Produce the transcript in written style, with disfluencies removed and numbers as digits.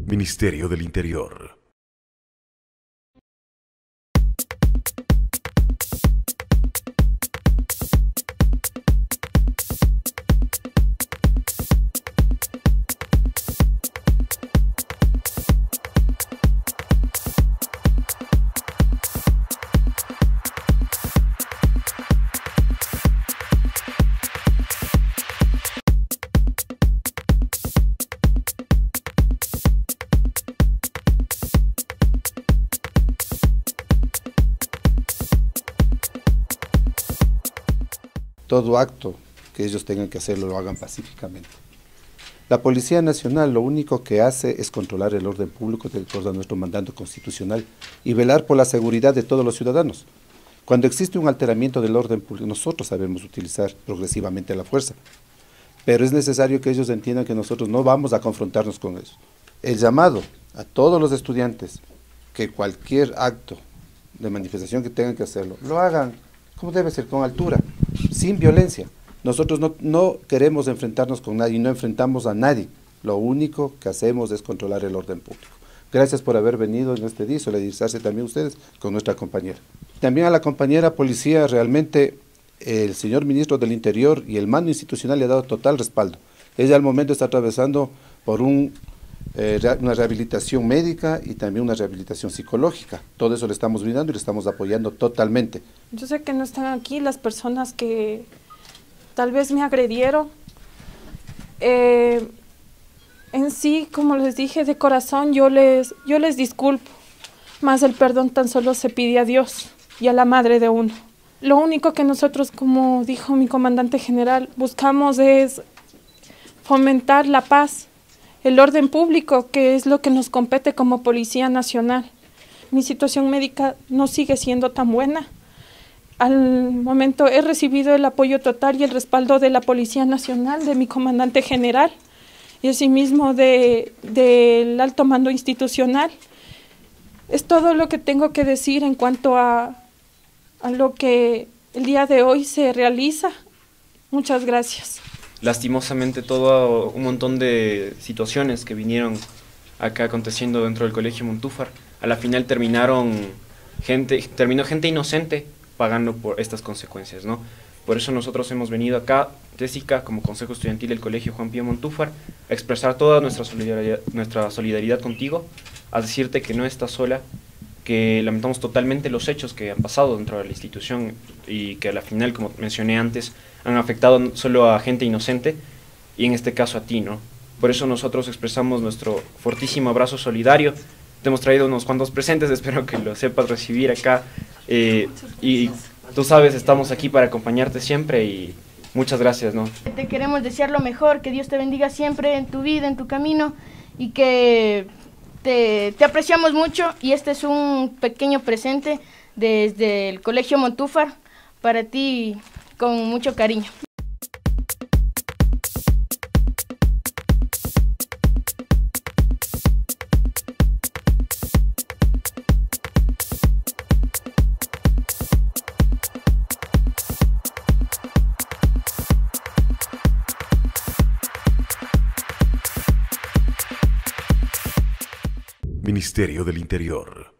Ministerio del Interior. Todo acto que ellos tengan que hacerlo lo hagan pacíficamente. La Policía Nacional lo único que hace es controlar el orden público de acuerdo a nuestro mandato constitucional y velar por la seguridad de todos los ciudadanos. Cuando existe un alteramiento del orden público, nosotros sabemos utilizar progresivamente la fuerza, pero es necesario que ellos entiendan que nosotros no vamos a confrontarnos con ellos. El llamado a todos los estudiantes que cualquier acto de manifestación que tengan que hacerlo, lo hagan como debe ser, con altura, sin violencia. Nosotros no queremos enfrentarnos con nadie, no enfrentamos a nadie. Lo único que hacemos es controlar el orden público. Gracias por haber venido en este día, solidarizarse también ustedes con nuestra compañera. También a la compañera policía, realmente el señor ministro del Interior y el mando institucional le ha dado total respaldo. Ella al momento está atravesando por una rehabilitación médica y también una rehabilitación psicológica. Todo eso le estamos brindando y le estamos apoyando totalmente. Yo sé que no están aquí las personas que tal vez me agredieron. En sí, como les dije, de corazón yo les disculpo, más el perdón tan solo se pide a Dios y a la madre de uno. Lo único que nosotros, como dijo mi comandante general, buscamos es fomentar la paz, el orden público, que es lo que nos compete como Policía Nacional. Mi situación médica no sigue siendo tan buena. Al momento he recibido el apoyo total y el respaldo de la Policía Nacional, de mi comandante general y asimismo del alto mando institucional. Es todo lo que tengo que decir en cuanto a lo que el día de hoy se realiza. Muchas gracias. Lastimosamente todo un montón de situaciones que vinieron acá aconteciendo dentro del Colegio Montúfar, a la final terminó gente inocente pagando por estas consecuencias, ¿no? Por eso nosotros hemos venido acá, Jessica, como Consejo Estudiantil del Colegio Juan Pío Montúfar, a expresar toda nuestra solidaridad contigo, a decirte que no estás sola, que lamentamos totalmente los hechos que han pasado dentro de la institución y que a la final, como mencioné antes, han afectado no solo a gente inocente y en este caso a ti, ¿no? Por eso nosotros expresamos nuestro fortísimo abrazo solidario. Te hemos traído unos cuantos presentes, espero que lo sepas recibir acá. Y tú sabes, estamos aquí para acompañarte siempre y muchas gracias, ¿no? Te queremos desear lo mejor, que Dios te bendiga siempre en tu vida, en tu camino y que te apreciamos mucho y este es un pequeño presente desde el Colegio Montúfar para ti con mucho cariño. Ministerio del Interior.